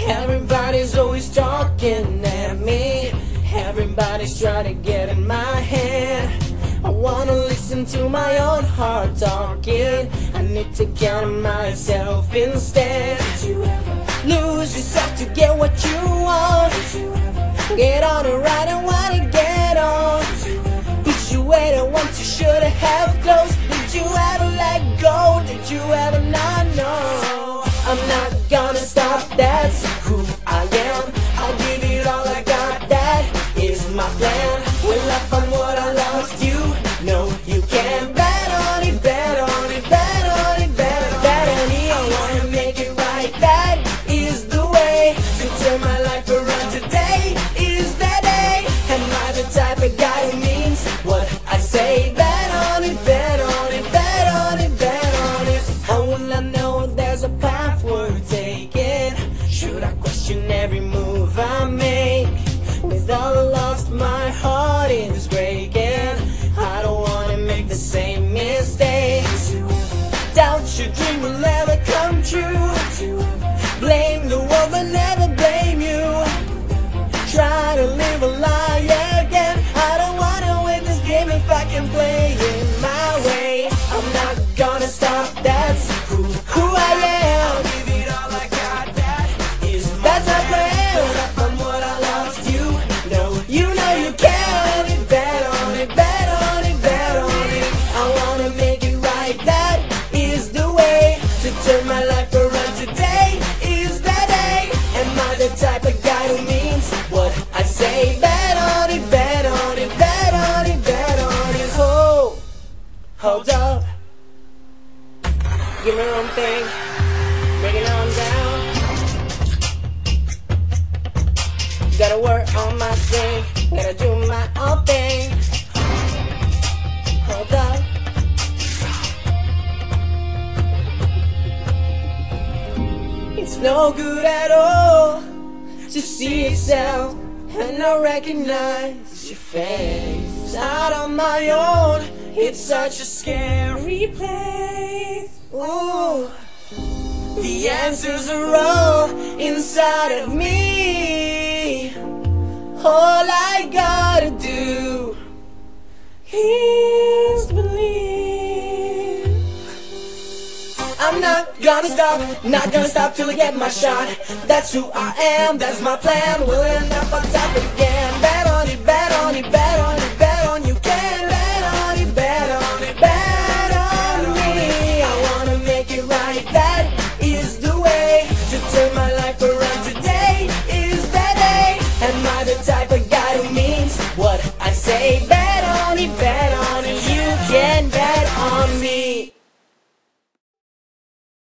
Everybody's always talking at me. Everybody's trying to get in my head. I wanna listen to my own heart talking. I need to get myself instead. Did you ever lose yourself to get what you want? Get on the ride and wanna get on. Did you ever want to should have close? Did you ever let go? Did you ever not know? I'm not gonna stop, that's who I am. I'll give it all I got, that is my plan. Will I find what I lost? You know you can. Bet on it, bet on it, bet on it, bet on it. I wanna make it right, that is the way to turn my life around. Today is the day. Am I the type of guy who means what I say? Bet on it, bet on it, bet on it, bet on it. How will I know there's a path worth taking? Should I question every move I make? With all lost, my heart is breaking. I don't wanna make the same mistake. Doubt your dream will never come true. Blame the world but never blame you. Try to live a lie again. I don't wanna win this game if I can play it my way. I'm not gonna stop, that's who I am. Give it all I got, that's my plan. From what I lost, you know you can. Bet on it, bet on it, bet on it. I wanna make it right, that is the way to turn my life around. Today is the day. Am I the type of guy who means what I say? Bet on it, bet on it, bet on it, bet on it. Oh, hold up, give me one thing, break it on down. Gotta work on my thing, gotta do my own thing. Hold up. It's no good at all to see yourself and not recognize your face. Out on my own, it's such a scary place. Ooh. The answers are all inside of me. All I gotta do is believe. I'm not gonna stop till I get my shot. That's who I am, that's my plan. We'll end up on top again. Bet on it, bet on it, bet on it, bet on you can. Bet on it, bet on it, bet on me. I wanna make it right, that is the way to turn my life around. Today is the day. Am I the type of guy who means what I say? Bet on it, you can bet on me.